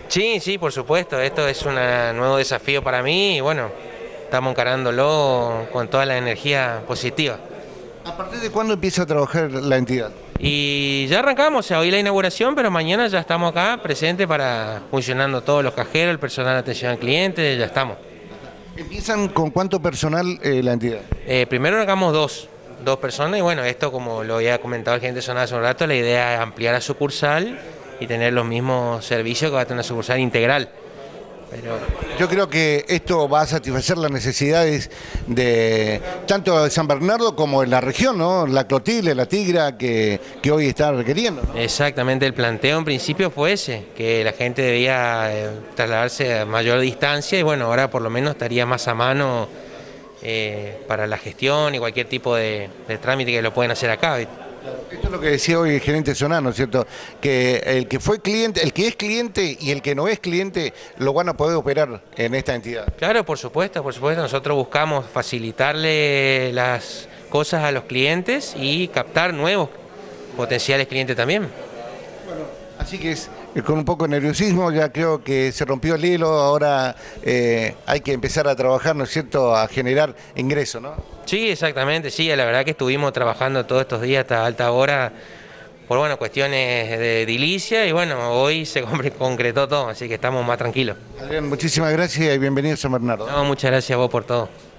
Sí, sí, por supuesto, esto es un nuevo desafío para mí y bueno, estamos encarándolo con toda la energía positiva. ¿A partir de cuándo empieza a trabajar la entidad? Y ya arrancamos, o sea, hoy la inauguración, pero mañana ya estamos acá presentes para funcionando todos los cajeros, el personal de atención al cliente, ya estamos. ¿Empiezan con cuánto personal la entidad? Primero arrancamos dos personas y bueno, esto como lo había comentado el gerente de zona hace un rato, la idea es ampliar a sucursal y tener los mismos servicios que va a tener una sucursal integral. Pero Yo creo que esto va a satisfacer las necesidades de tanto de San Bernardo como de la región, ¿no? La Clotilde, la Tigra, que hoy está requiriendo, ¿no? exactamente, el planteo en principio fue ese, que la gente debía trasladarse a mayor distancia y bueno, ahora por lo menos estaría más a mano para la gestión y cualquier tipo de trámite que lo pueden hacer acá. Esto es lo que decía hoy el gerente Solano, ¿no es cierto? Que el que fue cliente, el que es cliente y el que no es cliente lo van a poder operar en esta entidad. Claro, por supuesto, nosotros buscamos facilitarle las cosas a los clientes y captar nuevos potenciales clientes también. Así que es con un poco de nerviosismo, ya creo que se rompió el hilo, ahora hay que empezar a trabajar, ¿no es cierto?, a generar ingreso, ¿no? Sí, exactamente, sí, la verdad que estuvimos trabajando todos estos días hasta alta hora por bueno, cuestiones de edilicia y bueno, hoy se concretó todo, así que estamos más tranquilos. Adrián, muchísimas gracias y bienvenido a San Bernardo. No, muchas gracias a vos por todo.